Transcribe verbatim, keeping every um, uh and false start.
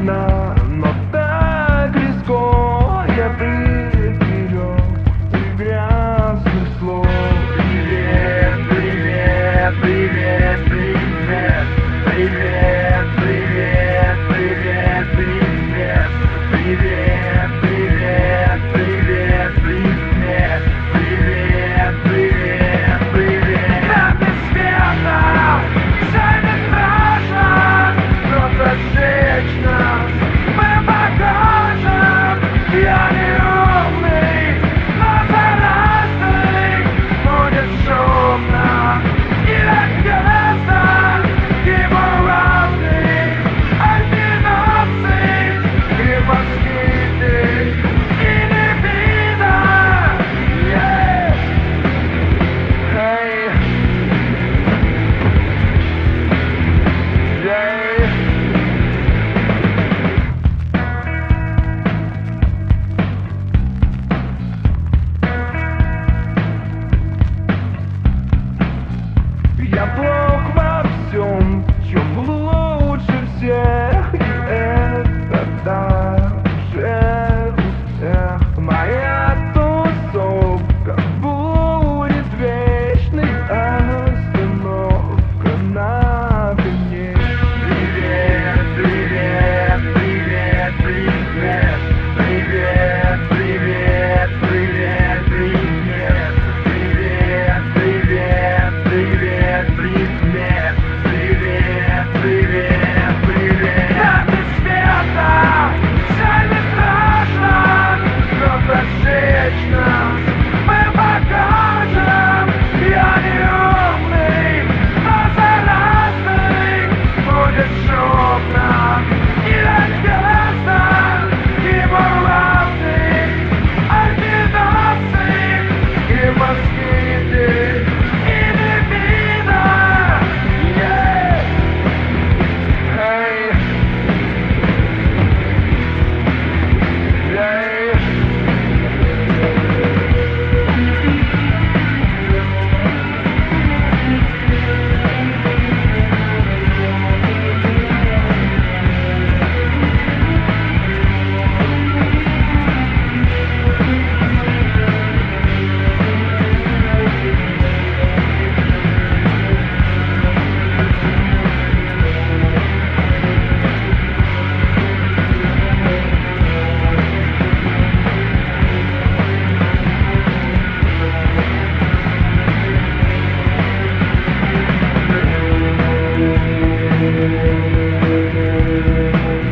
бесконечно, но так близко. Я приберег и грязных слов. Привет, привет, привет, привет, привет, привет, привет, привет, привет, привет, привет, привет, привет, привет, привет. Нам без света, все не страшно, просто сжечь нас мы покажем. Я не умный, но заразный, будет шумно и отказа. Геморральный, альбиносный и москиты, и не видно. Yeah. Hey. Yeah. Я плох во всем, чем лучше всех, и это даже успех. Моя тусовка будет вечной остановка на коне. Привет, привет, привет, привет, привет, привет, привет, привет, привет, привет, привет, привет, привет, привет, привет. Нам без света, все не страшно, просто сжечь нас мы покажем. Я не умный, но заразный, будет шумно и отказа. Геморральный, альбиносный и москиты, и не видно. Yeah. Hey. Yeah. Thank you.